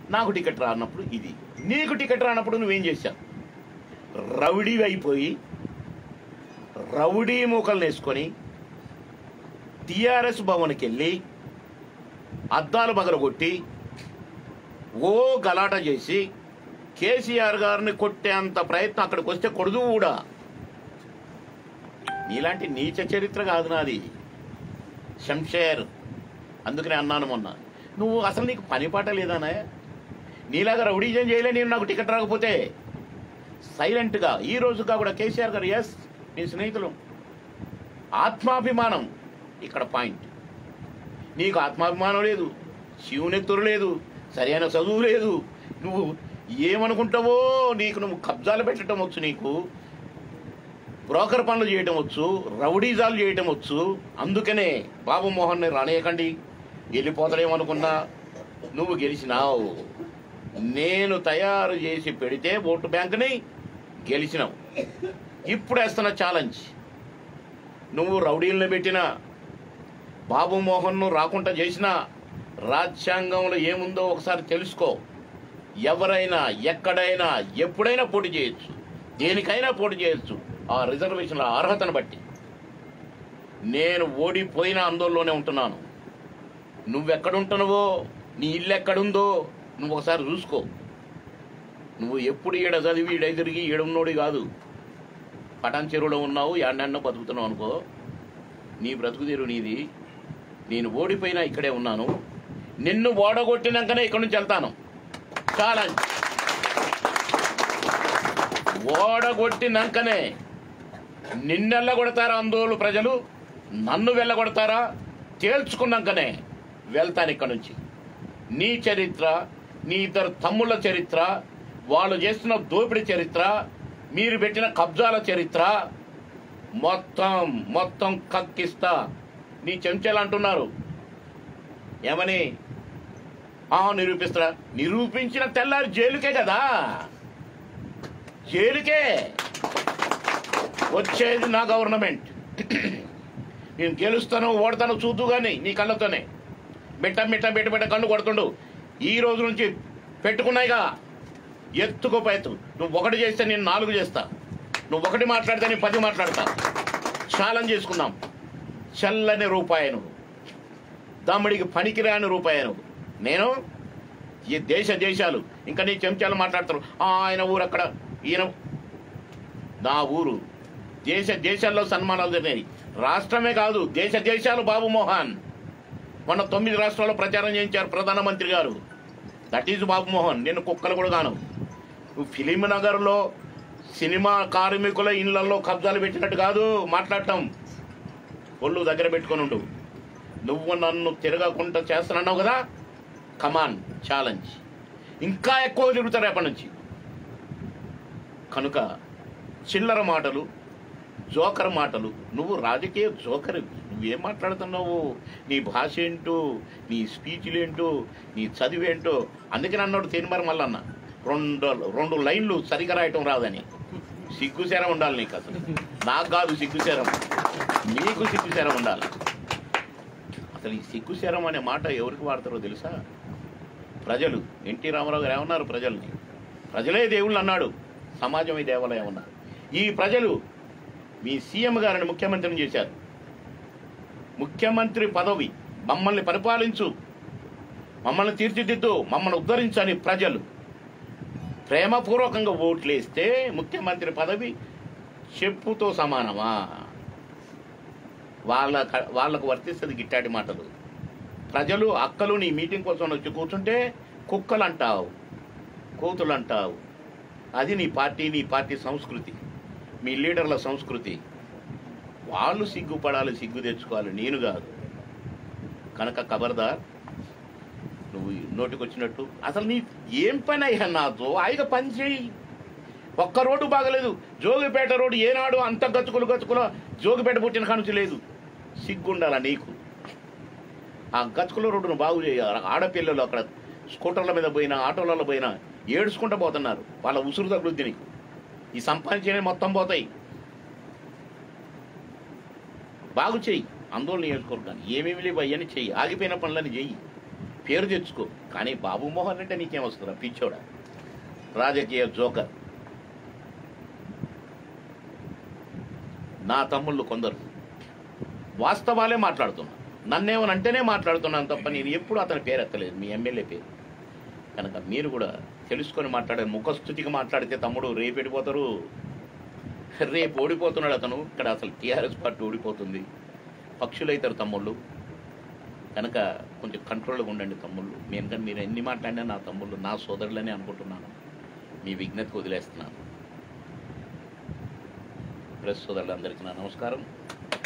నాకు టికెట్ రానప్పుడు ఇది, నీకు టికెట్ రానప్పుడు నువ్వేం చేశావు? రౌడీ అయిపోయి రౌడీ మూకలు వేసుకొని టిఆర్ఎస్ భవన్కి వెళ్ళి అద్దాలు పగలగొట్టి ఓ గలాట చేసి కేసీఆర్ గారిని కొట్టేంత ప్రయత్నం అక్కడికి వస్తే కొడుదు కూడా. నీలాంటి నీచ చరిత్ర కాదు నాది శంషేర్. అందుకనే అన్నాను మొన్న, నువ్వు అసలు నీకు పని పాట లేదానే? నీలాగా రౌడీజం చేయలే నేను, నాకు టికెట్ రాకపోతే. సైలెంట్గా ఈ రోజుగా కూడా కేసీఆర్ గారు, ఎస్ నీ స్నేహితులు, ఆత్మాభిమానం ఇక్కడ పాయింట్. నీకు ఆత్మాభిమానం లేదు, శివునెత్తురు లేదు, సరైన చదువు లేదు, నువ్వు ఏమనుకుంటావో, నీకు నువ్వు కబ్జాలు పెట్టడం వచ్చు, నీకు బ్రోకర్ పనులు చేయటం వచ్చు, రౌడీజాలు చేయటం వచ్చు. అందుకనే బాబు మోహన్ని రానేయకండి, వెళ్ళిపోతాడేమనుకున్నా. నువ్వు గెలిచినావు, నేను తయారు చేసి పెడితే ఓటు బ్యాంకుని గెలిచినావు. ఇప్పుడు వేస్తున్న ఛాలెంజ్, నువ్వు రౌడీలను పెట్టినా బాబు మోహన్ను రాకుండా చేసినా రాజ్యాంగంలో ఏముందో ఒకసారి తెలుసుకో. ఎవరైనా ఎక్కడైనా ఎప్పుడైనా పోటీ చేయొచ్చు, దేనికైనా పోటీ చేయొచ్చు, ఆ రిజర్వేషన్ల అర్హతను బట్టి. నేను ఓడిపోయిన ఆందోళనలోనే ఉంటున్నాను. నువ్వెక్కడుంటున్నావో, నీ ఇల్లు ఎక్కడుందో నువ్వు ఒకసారి చూసుకో. నువ్వు ఎప్పుడు ఈడ చదివి ఈడ తిరిగి ఈడున్నోడి కాదు. పటాన్ చెరువులో ఉన్నావు, యాడన్న బతుకుతున్నావు అనుకో, నీ బ్రతుకు తీరు నీది. నేను ఓడిపోయినా ఇక్కడే ఉన్నాను, నిన్ను ఓడగొట్టినాకనే ఇక్కడి నుంచి వెళ్తాను. ఛాలెంజ్, ఓడగొట్టినాకనే నిన్నెళ్ళగొడతారా ఆందోళన ప్రజలు, నన్ను వెళ్ళగొడతారా తేల్చుకున్నాకనే వెళ్తాను ఇక్కడి నుంచి. నీ చరిత్ర, నీ ఇద్దరు తమ్ముళ్ళ చరిత్ర, వాళ్ళు చేస్తున్న దోపిడీ చరిత్ర, మీరు పెట్టిన కబ్జాల చరిత్ర మొత్తం కక్కిస్తా. నీ చెంచాలు అంటున్నారు ఏమని? నిరూపిస్తారా? నిరూపించిన తెల్లారి జైలుకే కదా, జైలుకే వచ్చేది నా గవర్నమెంట్. నేను గెలుస్తాను ఓడతాను చూద్దు కానీ నీ కళ్ళతోనే బిట్ట కన్ను కొడుతుండు. ఈ రోజు నుంచి పెట్టుకున్నాయిగా ఎత్తుకోపోయెత్తు. నువ్వు ఒకటి చేస్తే నేను 4 చేస్తా, నువ్వు ఒకటి మాట్లాడితే నేను 10 మాట్లాడతా. ఛాలెంజ్ చేసుకుందాం. చల్లని రూపాయి నువ్వు, దమ్ముడికి పనికిరాని రూపాయి నువ్వు. నేను ఈ దేశాలు ఇంకా నీ చెంచాలు మాట్లాడతారు. ఆయన ఊరు అక్కడ, ఈయన నా ఊరు. దేశాల్లో సన్మానాలు జరిగినాయి, రాష్ట్రమే కాదు దేశాలు. బాబు మోహన్ మొన్న 9 రాష్ట్రాల్లో ప్రచారం చేయించారు ప్రధానమంత్రి గారు. That is Babu Mohan. నేను కుక్కలు కూడా కాను. నువ్వు ఫిలిం నగర్లో సినిమా కార్మికుల ఇళ్లలో కబ్జాలు పెట్టినట్టు కాదు మాట్లాడటం. ఒళ్ళు దగ్గర పెట్టుకొని ఉండు. నువ్వు నన్ను తిరగకుండా చేస్తానన్నావు కదా, కమాన్ ఛాలెంజ్. ఇంకా ఎక్కువ తిరుగుతారు రేపటి నుంచి. కనుక చిల్లర మాటలు, జోకర్ మాటలు, నువ్వు రాజకీయ జోకర్. నువ్వేం మాట్లాడుతున్నావు? నీ భాష ఏంటో, నీ స్పీచ్లు ఏంటో, నీ చదివేంటో. అందుకని అన్నాడు తేనిమారి మల్లన్న, 2 లైన్లు సరిగా రాయటం రాదని. సిగ్గుసేరం ఉండాలి నీకు. అసలు నాకు కాదు సిగ్గుసేరం, నీకు సిగ్గుసేరం ఉండాలి. అసలు ఈ సిగ్గుసేరం అనే మాట ఎవరికి వాడతారో తెలుసా? ప్రజలు. ఎన్టీ రామారావు గారు ఏమన్నారు? ప్రజలే దేవుళ్ళు అన్నాడు, సమాజమే దేవాలయం అన్నారు. ఈ ప్రజలు మీ సీఎం గారిని ముఖ్యమంత్రిని చేశారు. ముఖ్యమంత్రి పదవి, మమ్మల్ని పరిపాలించు, మమ్మల్ని తీర్చిదిద్దు, మమ్మల్ని ఉద్ధరించని ప్రజలు ప్రేమపూర్వకంగా ఓట్లేస్తే ముఖ్యమంత్రి పదవి చెప్పుతో సమానమా? వాళ్ళకు వర్తిస్తుంది గిట్టాటి మాటలు. ప్రజలు అక్కలు నీ మీటింగ్ కోసం వచ్చి కూర్చుంటే కుక్కలు అంటావు, కోతులు అంటావు. అది నీ పార్టీ సంస్కృతి, మీ లీడర్ల సంస్కృతి. వాళ్ళు సిగ్గుపడాలి, సిగ్గు తెచ్చుకోవాలి, నేను కాదు. కనుక ఖబర్దార్, నువ్వు నోటికొచ్చినట్టు. అసలు నీ ఏం పని అయ్యా నాతో? ఆయన పని చేయి. ఒక్క రోడ్డు బాగలేదు. జోగిపేట రోడ్డు ఏనాడు అంత గచ్చుకులు జోగిపేట పుట్టిన కానుంచి లేదు. సిగ్గుండాలా నీకు? ఆ గచ్చుకుల రోడ్డును బాగు చేయాలి. ఆడపిల్లలు అక్కడ స్కూటర్ల మీద పోయినా, ఆటోలలో పోయినా ఏడుచుకుంటూ పోతున్నారు. వాళ్ళ ఉసురు తగులుద్ది నీకు. ఈ సంపాదించినవి మొత్తం పోతాయి. బాగు చెయ్యి. ఆందోళన చేసుకోరు కానీ ఏమేమి లేవు అవన్నీ చెయ్యి. ఆగిపోయిన పనులని చెయ్యి. పేరు తెచ్చుకో. కానీ బాబు మోహన్ అంటే నీకేం వస్తుందా పిచ్చోడా, రాజకీయ జోకర్. నా తమ్ముళ్ళు కొందరు వాస్తవాలే మాట్లాడుతున్నా, నన్నేమనంటేనే మాట్లాడుతున్నాను తప్ప నేను ఎప్పుడు అతని పేరు ఎత్తలేదు, మీ ఎమ్మెల్యే పేరు. కనుక మీరు కూడా తెలుసుకొని మాట్లాడారు. ముఖస్థుతికి మాట్లాడితే తమ్ముడు రేపు వెళ్ళిపోతారు, రేపు ఓడిపోతున్నాడు అతను. ఇక్కడ అసలు టీఆర్ఎస్ పార్టీ ఓడిపోతుంది, పక్షులు అవుతారు తమ్ముళ్ళు. కనుక కొంచెం కంట్రోల్గా ఉండండి తమ్ముళ్ళు. ఎందుకంటే మీరు ఎన్ని మాట్లాడినా నా తమ్ముళ్ళు, నా సోదరులనే అనుకుంటున్నాను. మీ విజ్ఞతకు వదిలేస్తున్నాను. ప్రెస్ సోదరులందరికీ నా నమస్కారం.